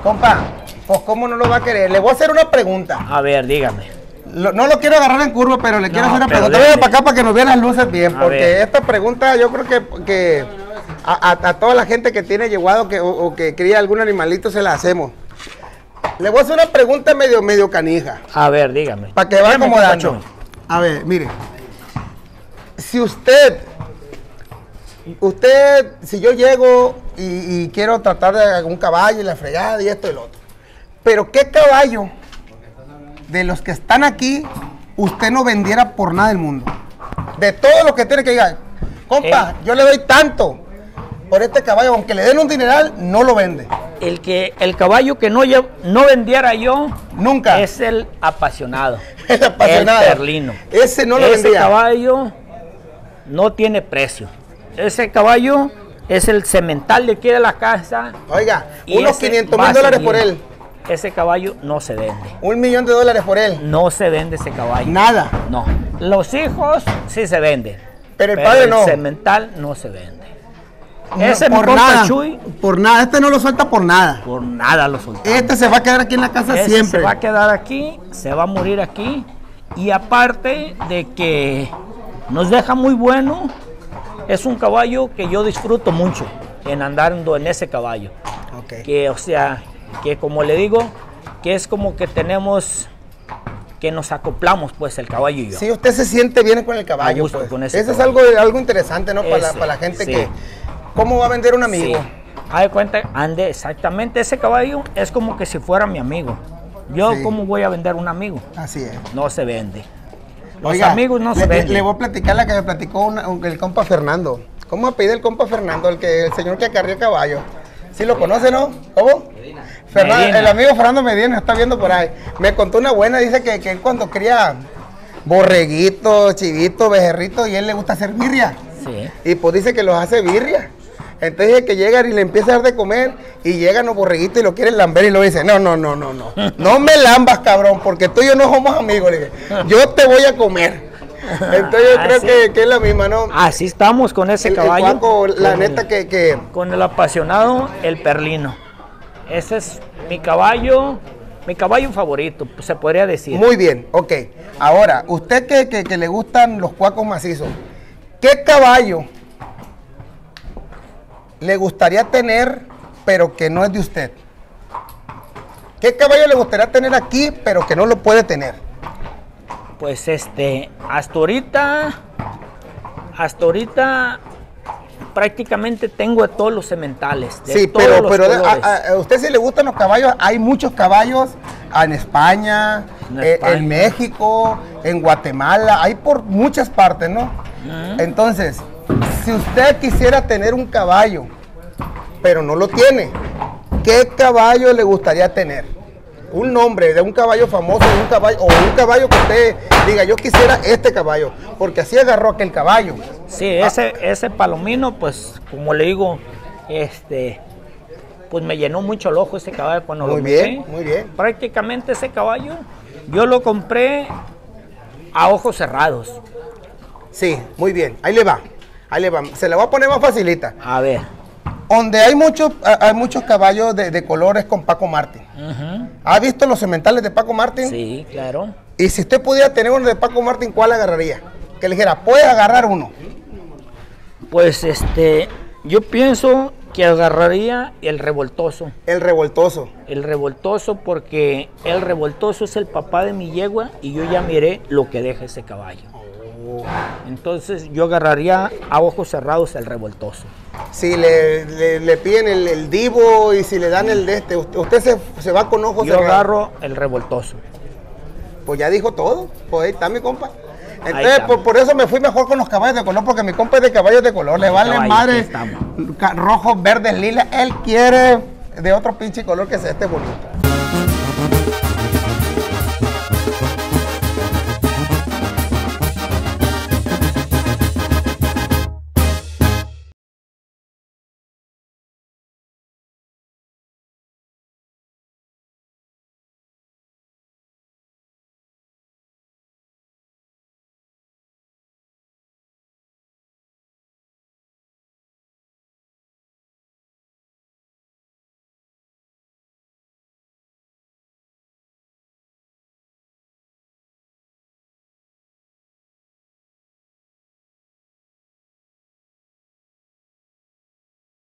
Compa, pues cómo no lo va a querer. Le voy a hacer una pregunta. A ver, dígame. No lo quiero agarrar en curva, pero le quiero hacer una pregunta. dele. Venga para acá para que nos vean las luces bien, A porque ver. esta pregunta yo creo que a toda la gente que tiene yeguado o que cría algún animalito se la hacemos. Le voy a hacer una pregunta medio canija, A ver, dígame. para que vaya Dígame, acomodando. compachón. A ver, mire. Si si yo llego y quiero tratar de un caballo y la fregada y esto y lo otro, pero ¿qué caballo de los que están aquí usted no vendiera por nada del mundo? De todo lo que tiene que diga, compa, yo le doy tanto por este caballo, aunque le den un dineral, no lo vende. El caballo que no vendiera yo Nunca. es el apasionado. El apasionado. El perlino. Ese no lo Ese vendía. caballo no tiene precio. Ese caballo es el cemental de aquí de la casa. Oiga, y unos ese 500 va mil a dólares seguir. por él. Ese caballo no se vende. $1.000.000 por él. No se vende ese caballo. Nada. No. Los hijos sí se venden. Pero el padre no. El cemental no se vende. No, Ese por mi compa nada. Chuy, Por nada. Este no lo suelta por nada. por nada lo soltamos. Este se va a quedar aquí en la casa Ese siempre. se va a quedar aquí, se va a morir aquí. Y aparte de que nos deja muy bueno, es un caballo que yo disfruto mucho en andando en ese caballo. Ok. Que, o sea, que como le digo, que es como que tenemos, que nos acoplamos pues el caballo y yo. Sí, usted se siente bien con el caballo. A gusto Pues. con ese Eso es caballo. algo interesante, ¿no? Para Ese, la gente sí. que... ¿Cómo va a vender un amigo? Sí. Haz de cuenta, ande exactamente, ese caballo es como que si fuera mi amigo. Yo, Sí. ¿cómo voy a vender un amigo? Así es. No se vende. Los Oiga, amigos no se venden. Le voy a platicar la que me platicó el compa Fernando. ¿Cómo apellida el compa Fernando? El señor que acarreó caballo. ¿Sí lo conoce, no? ¿Cómo? Medina. El amigo Fernando Medina está viendo por ahí. Me contó una buena, dice que él cuando cría borreguitos, chivitos, becerritos, y él le gusta hacer birria. Sí. Y pues dice que los hace birria. Entonces dice que llega y le empieza a dar de comer y llegan los borreguitos y lo quieren lamber y lo dice, no me lambas, cabrón, porque tú y yo no somos amigos. Le dije, yo te voy a comer. Entonces yo creo sí. que es la misma, ¿no? Así estamos con ese El caballo. Juaco, la con neta que... Con el apasionado, el perlino. Ese es mi caballo favorito, se podría decir. Muy bien, ok. Ahora, usted que le gustan los cuacos macizos, ¿qué caballo le gustaría tener, pero que no es de usted? ¿Qué caballo le gustaría tener aquí, pero que no lo puede tener? Pues hasta ahorita prácticamente tengo de todos los sementales. De Sí, todos pero los colores. a usted si le gustan los caballos, hay muchos caballos en España, en México, en Guatemala, hay por muchas partes, ¿no? Entonces, si usted quisiera tener un caballo, pero no lo tiene, ¿qué caballo le gustaría tener? Un nombre de un caballo famoso, de un caballo, o un caballo que usted diga, yo quisiera este caballo, porque así agarró aquel caballo. Sí, ese palomino, pues, como le digo, pues me llenó mucho el ojo ese caballo cuando lo Muy compré. bien. Prácticamente ese caballo, yo lo compré a ojos cerrados. Sí, muy bien, ahí le va. Se la voy a poner más facilita. A ver. Donde hay muchos caballos de colores con Paco Martín. ¿Ha visto los sementales de Paco Martín? Sí, claro. Y si usted pudiera tener uno de Paco Martín, ¿cuál agarraría? Que le dijera, puedes agarrar uno. Pues yo pienso que agarraría el revoltoso. El revoltoso. El revoltoso, porque el revoltoso es el papá de mi yegua y yo ya miré lo que deja ese caballo. Entonces yo agarraría a ojos cerrados el revoltoso. Si le piden el divo y si le dan el de usted se va con ojos Yo cerrados. agarro el revoltoso. Pues ya dijo todo. Pues ahí está mi compa. Ahí Entonces, estamos. por eso me fui mejor con los caballos de color, porque mi compa es de caballos de color. Le vale Caballos, madre aquí estamos. rojos, verdes, lilas. Él quiere de otro pinche color que sea bonito.